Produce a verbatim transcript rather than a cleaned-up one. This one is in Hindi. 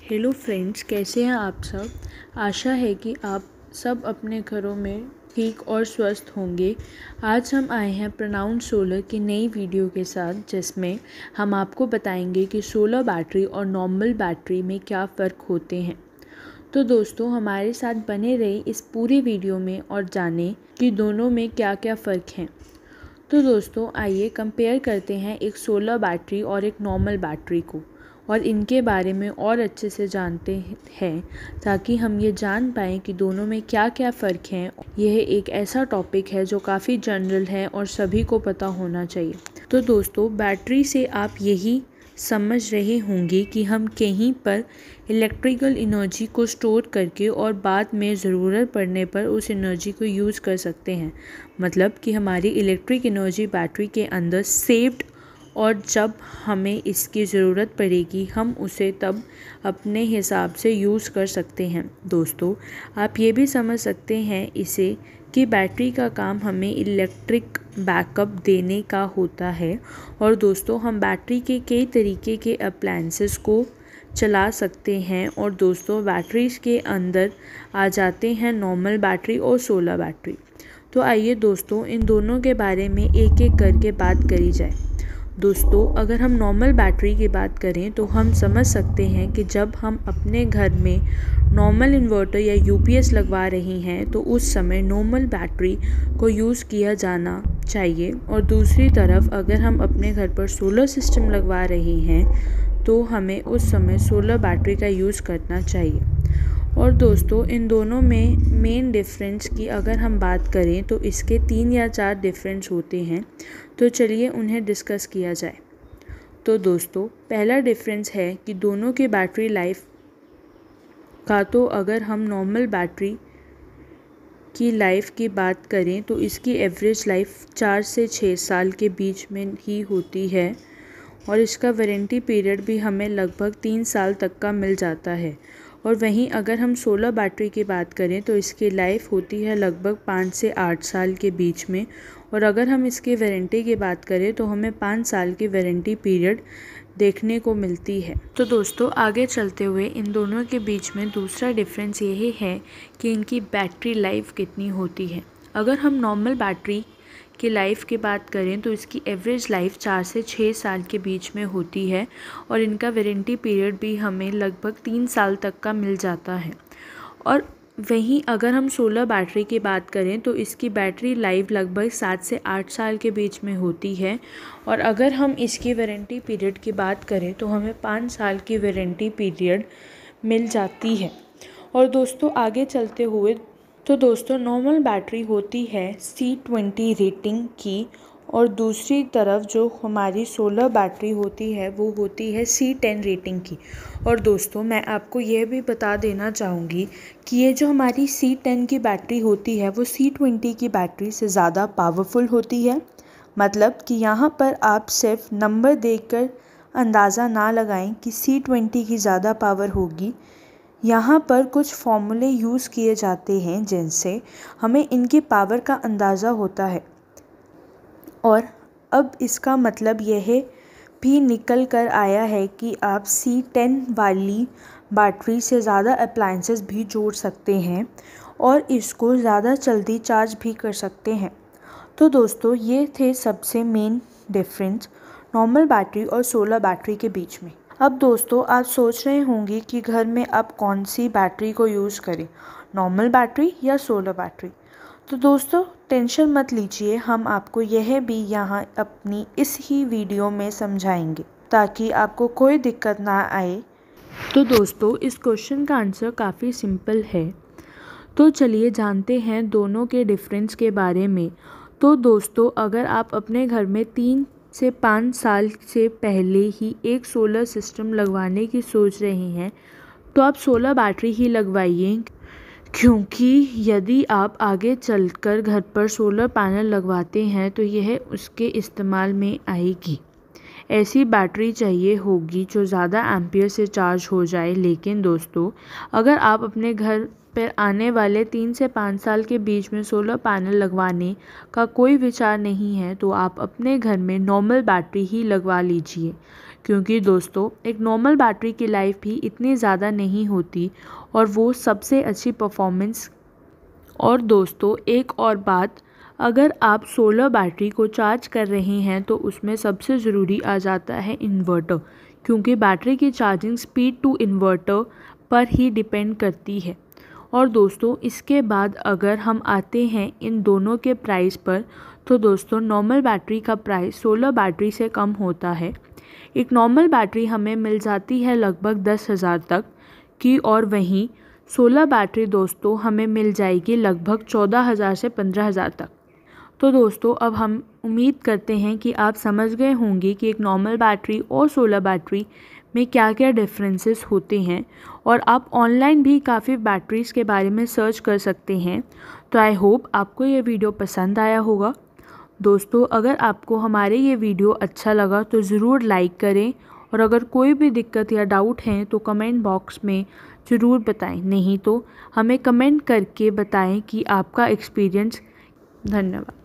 हेलो फ्रेंड्स, कैसे हैं आप सब। आशा है कि आप सब अपने घरों में ठीक और स्वस्थ होंगे। आज हम आए हैं प्रोनाउंस सोलर की नई वीडियो के साथ, जिसमें हम आपको बताएंगे कि सोलर बैटरी और नॉर्मल बैटरी में क्या फ़र्क होते हैं। तो दोस्तों, हमारे साथ बने रहे इस पूरी वीडियो में और जानें कि दोनों में क्या क्या फ़र्क हैं। तो दोस्तों, आइए कंपेयर करते हैं एक सोलर बैटरी और एक नॉर्मल बैटरी को, और इनके बारे में और अच्छे से जानते हैं, ताकि हम ये जान पाएँ कि दोनों में क्या क्या फ़र्क हैं। यह एक ऐसा टॉपिक है जो काफ़ी जनरल है और सभी को पता होना चाहिए। तो दोस्तों, बैटरी से आप यही समझ रहे होंगे कि हम कहीं पर इलेक्ट्रिकल एनर्जी को स्टोर करके और बाद में ज़रूरत पड़ने पर उस एनर्जी को यूज़ कर सकते हैं। मतलब कि हमारी इलेक्ट्रिक एनर्जी बैटरी के अंदर सेव्ड, और जब हमें इसकी ज़रूरत पड़ेगी हम उसे तब अपने हिसाब से यूज़ कर सकते हैं। दोस्तों, आप ये भी समझ सकते हैं इसे कि बैटरी का काम हमें इलेक्ट्रिक बैकअप देने का होता है। और दोस्तों, हम बैटरी के कई तरीके के अप्लायंसेस को चला सकते हैं। और दोस्तों, बैटरीज के अंदर आ जाते हैं नॉर्मल बैटरी और सोलर बैटरी। तो आइए दोस्तों, इन दोनों के बारे में एक एक करके बात करी जाए। दोस्तों, अगर हम नॉर्मल बैटरी की बात करें तो हम समझ सकते हैं कि जब हम अपने घर में नॉर्मल इन्वर्टर या यूपीएस लगवा रहे हैं तो उस समय नॉर्मल बैटरी को यूज़ किया जाना चाहिए। और दूसरी तरफ अगर हम अपने घर पर सोलर सिस्टम लगवा रहे हैं तो हमें उस समय सोलर बैटरी का यूज़ करना चाहिए। और दोस्तों, इन दोनों में मेन डिफरेंस की अगर हम बात करें तो इसके तीन या चार डिफरेंस होते हैं। तो चलिए उन्हें डिस्कस किया जाए। तो दोस्तों, पहला डिफरेंस है कि दोनों की बैटरी लाइफ का, तो अगर हम नॉर्मल बैटरी की लाइफ की बात करें तो इसकी एवरेज लाइफ चार से छः साल के बीच में ही होती है। और इसका वारंटी पीरियड भी हमें लगभग तीन साल तक का मिल जाता है। और वहीं अगर हम सोलर बैटरी की बात करें तो इसकी लाइफ होती है लगभग पाँच से आठ साल के बीच में। और अगर हम इसकी वारंटी की बात करें तो हमें पाँच साल की वारंटी पीरियड देखने को मिलती है। तो दोस्तों, आगे चलते हुए इन दोनों के बीच में दूसरा डिफरेंस यही है कि इनकी बैटरी लाइफ कितनी होती है। अगर हम नॉर्मल बैटरी की लाइफ की बात करें तो इसकी एवरेज लाइफ चार से छः साल के बीच में होती है। और इनका वारंटी पीरियड भी हमें लगभग तीन साल तक का मिल जाता है। और वहीं अगर हम सोलर बैटरी की बात करें तो इसकी बैटरी लाइफ लगभग सात से आठ साल के बीच में होती है। और अगर हम इसकी वारंटी पीरियड की बात करें तो हमें पाँच साल की वारंटी पीरियड मिल जाती है। और दोस्तों, आगे चलते हुए तो दोस्तों, नॉर्मल बैटरी होती है सी ट्वेंटी रेटिंग की, और दूसरी तरफ जो हमारी सोलर बैटरी होती है वो होती है सी टेन रेटिंग की। और दोस्तों, मैं आपको यह भी बता देना चाहूँगी कि ये जो हमारी सी टेन की बैटरी होती है वो सी ट्वेंटी की बैटरी से ज़्यादा पावरफुल होती है। मतलब कि यहाँ पर आप सिर्फ नंबर देखकर अंदाज़ा ना लगाएं कि सी ट्वेंटी की ज़्यादा पावर होगी। यहाँ पर कुछ फॉर्मूले यूज़ किए जाते हैं जिनसे हमें इनकी पावर का अंदाज़ा होता है। और अब इसका मतलब यह भी निकल कर आया है कि आप सी टेन वाली बैटरी से ज़्यादा अप्लायंसेस भी जोड़ सकते हैं और इसको ज़्यादा जल्दी चार्ज भी कर सकते हैं। तो दोस्तों, ये थे सबसे मेन डिफरेंस नॉर्मल बैटरी और सोलर बैटरी के बीच में। अब दोस्तों, आप सोच रहे होंगे कि घर में अब कौन सी बैटरी को यूज़ करें, नॉर्मल बैटरी या सोलर बैटरी। तो दोस्तों, टेंशन मत लीजिए, हम आपको यह भी यहाँ अपनी इस ही वीडियो में समझाएंगे ताकि आपको कोई दिक्कत ना आए। तो दोस्तों, इस क्वेश्चन का आंसर काफ़ी सिंपल है। तो चलिए जानते हैं दोनों के डिफरेंस के बारे में। तो दोस्तों, अगर आप अपने घर में तीन से पाँच साल से पहले ही एक सोलर सिस्टम लगवाने की सोच रहे हैं तो आप सोलर बैटरी ही लगवाइए, क्योंकि यदि आप आगे चलकर घर पर सोलर पैनल लगवाते हैं तो यह उसके इस्तेमाल में आएगी। ऐसी बैटरी चाहिए होगी जो ज़्यादा एम्पियर से चार्ज हो जाए। लेकिन दोस्तों, अगर आप अपने घर पर आने वाले तीन से पाँच साल के बीच में सोलर पैनल लगवाने का कोई विचार नहीं है तो आप अपने घर में नॉर्मल बैटरी ही लगवा लीजिए, क्योंकि दोस्तों एक नॉर्मल बैटरी की लाइफ भी इतनी ज़्यादा नहीं होती और वो सबसे अच्छी परफॉर्मेंस। और दोस्तों एक और बात, अगर आप सोलर बैटरी को चार्ज कर रहे हैं तो उसमें सबसे ज़रूरी आ जाता है इन्वर्टर, क्योंकि बैटरी की चार्जिंग स्पीड टू इन्वर्टर पर ही डिपेंड करती है। और दोस्तों इसके बाद अगर हम आते हैं इन दोनों के प्राइस पर, तो दोस्तों नॉर्मल बैटरी का प्राइस सोलर बैटरी से कम होता है। एक नॉर्मल बैटरी हमें मिल जाती है लगभग दस हज़ार तक की, और वहीं सोलर बैटरी दोस्तों हमें मिल जाएगी लगभग चौदह हज़ार से पंद्रह हज़ार तक। तो दोस्तों अब हम उम्मीद करते हैं कि आप समझ गए होंगे कि एक नॉर्मल बैटरी और सोलर बैटरी में क्या क्या डिफरेंसेस होते हैं, और आप ऑनलाइन भी काफ़ी बैटरीज़ के बारे में सर्च कर सकते हैं। तो आई होप आपको ये वीडियो पसंद आया होगा। दोस्तों अगर आपको हमारे ये वीडियो अच्छा लगा तो ज़रूर लाइक करें, और अगर कोई भी दिक्कत या डाउट है तो कमेंट बॉक्स में ज़रूर बताएं, नहीं तो हमें कमेंट करके बताएं कि आपका एक्सपीरियंस। धन्यवाद।